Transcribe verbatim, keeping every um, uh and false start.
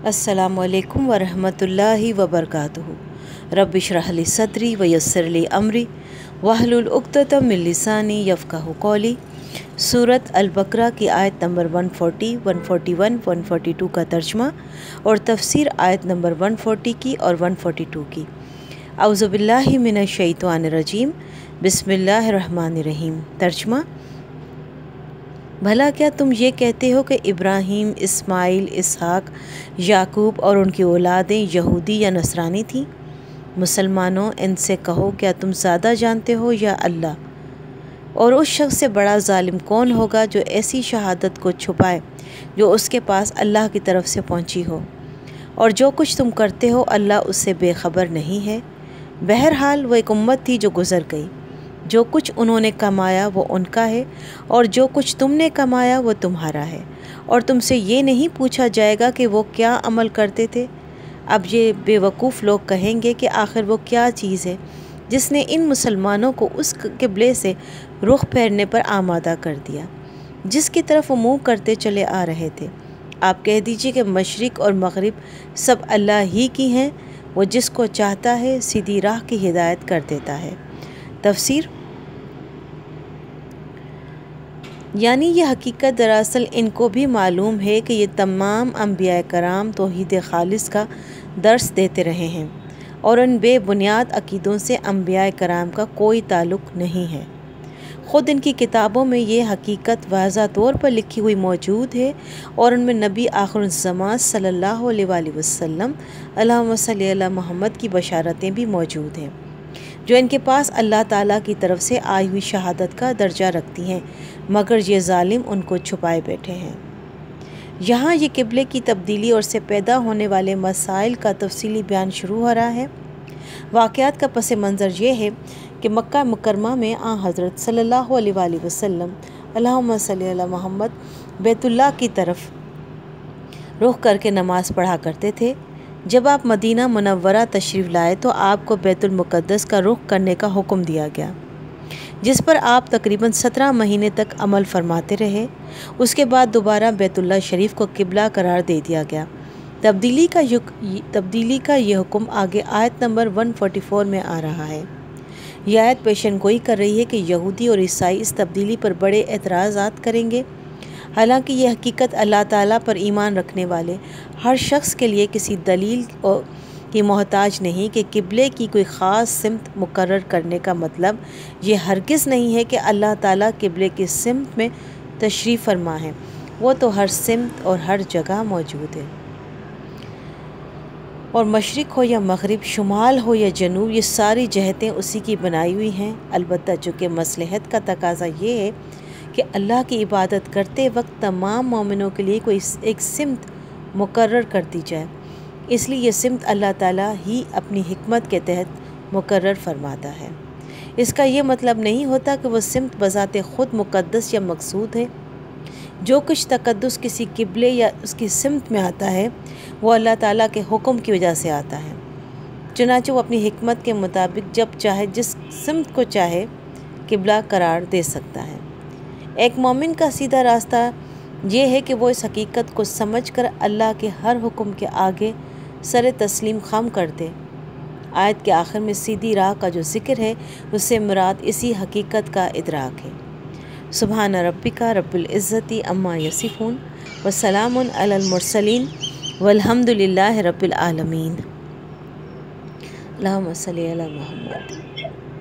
अस्सलामु अलैकुम वरहमतुल्लाहि वबरकातुहू। रब्बि इश्रह ली सदरी वयस्सिर ली अमरी वहलुल उक़्दतम मिन लिसानी यफ़क़हू क़ौली। सूरत अल-बक़रा की आयत नंबर एक सौ चालीस, एक सौ इकतालीस, एक सौ बयालीस का तर्जमा और तफसीर आयत नंबर एक सौ चालीस की और एक सौ बयालीस की। औज़ु बिल्लाहि मिनश शैतानिर रजीम, बिस्मिल्लाहिर रहमानिर रहीम। तर्जमा: भला क्या तुम ये कहते हो कि इब्राहीम, इस्माइल, इसहाक, याकूब और उनकी औलादें यहूदी या नसरानी थीं? मुसलमानों, इनसे कहो, क्या तुम ज़्यादा जानते हो या अल्लाह? और उस शख्स से बड़ा ज़ालिम कौन होगा जो ऐसी शहादत को छुपाए जो उसके पास अल्लाह की तरफ से पहुंची हो, और जो कुछ तुम करते हो अल्लाह उससे बेखबर नहीं है। बहरहाल वो एक उम्मत थी जो गुज़र गई। जो कुछ उन्होंने कमाया वो उनका है, और जो कुछ तुमने कमाया वो तुम्हारा है, और तुमसे ये नहीं पूछा जाएगा कि वो क्या अमल करते थे। अब ये बेवकूफ़ लोग कहेंगे कि आखिर वो क्या चीज़ है जिसने इन मुसलमानों को उस क़िबले से रुख फेरने पर आमादा कर दिया जिसकी तरफ वो मुँह करते चले आ रहे थे। आप कह दीजिए कि मशरिक़ और मग़रिब सब अल्लाह ही की हैं, वो जिसको चाहता है सीधी राह की हिदायत कर देता है। तफसीर: यानी ये हकीकत दरअसल इनको भी मालूम है कि ये तमाम अम्बिया कराम तौहीद खालिस का दर्स देते रहे हैं, और उन बेबुनियाद अक़ीदों से अम्बिया कराम का कोई ताल्लुक़ नहीं है। ख़ुद इनकी किताबों में ये हकीकत वाज़ा तौर पर लिखी हुई मौजूद है, और उनमें नबी आखिरुज़्ज़मान सल्लल्लाहु अलैहि वसल्लम अल्लाहुम्मा सल्ली अला मुहम्मद की बशारतें भी मौजूद हैं, जो इनके पास अल्लाह ताला की तरफ से आई हुई शहादत का दर्जा रखती हैं, मगर ये ज़ालिम उनको छुपाए बैठे हैं। यहाँ ये क़िबले की तब्दीली और से पैदा होने वाले मसाइल का तफसीली बयान शुरू हो रहा है। वाक़यात का पस मंज़र ये है कि मक्का मुकरमा में आ हज़रत सल्लल्लाहु अलैहि वसल्लम अल्लाहुम्मा सल्ली अला मुहम्मद बैतुल्लाह की तरफ रुख करके नमाज़ पढ़ा करते थे। जब आप मदीना मुनव्वरा तशरीफ़ लाए तो आपको बैतुल मुक़द्दस का रुख करने का हुक्म दिया गया, जिस पर आप तकरीबन सत्रह महीने तक अमल फरमाते रहे। उसके बाद दोबारा बैतुल्लाह शरीफ को क़िबला करार दे दिया गया। तब्दीली का युग तब्दीली का ये हुक्म आगे आयत नंबर एक सौ चौवालीस में आ रहा है। यह आयत पेशन गोई कर रही है कि यहूदी और ईसाई इस तब्दीली पर बड़े एतराज़ात करेंगे। हालांकि यह हकीकत अल्लाह ताला पर ईमान रखने वाले हर शख्स के लिए किसी दलील की मोहताज नहीं कि क़िबले की कोई ख़ास सिमत मुकर्रर करने का मतलब ये हरगिज़ नहीं है कि अल्लाह ताला क़िबले की सिमत में तशरीफ़ फरमा है। वो तो हर सिमत और हर जगह मौजूद है, और मशरिक़ हो या मग़रिब, शुमाल हो या जनूब, ये सारी जहतें उसी की बनाई हुई हैं। अलबत्ता चूँकि मसलहत का तकाज़ा ये है कि अल्लाह की इबादत करते वक्त तमाम मोमिनों के लिए कोई एक सिमत मुकर्रर कर दी जाए, इसलिए ये सिमत अल्लाह ताला ही अपनी हिकमत के तहत मुकर्रर फरमाता है। इसका ये मतलब नहीं होता कि वह सिमत बज़ाते ख़ुद मुक़द्दस या मक़सूद है। जो कुछ तक़द्दुस किसी क़िबले या उसकी सिमत में आता है वो अल्लाह ताला के हुक्म की वजह से आता है। चुनांचे वो अपनी हिकमत के मुताबिक जब चाहे जिस सिमत को चाहे क़िबला करार दे सकता है। एक मोमिन का सीधा रास्ता ये है कि वो इस हकीकत को समझकर अल्लाह के हर हुक्म के आगे सर तस्लीम खम कर दे। आयत के आखिर में सीधी राह का जो ज़िक्र है उससे मुराद इसी हकीकत का इदराक है। सुबहान रब्बिका रब्बिल इज़्ज़ति अम्मा यसिफ़ून व सलामुन अलल मुरसलीन वल्हम्दुलिल्लाहि रब्बिल आलमीन। अल्लाहुम्मा सल्ली अला मुहम्मद।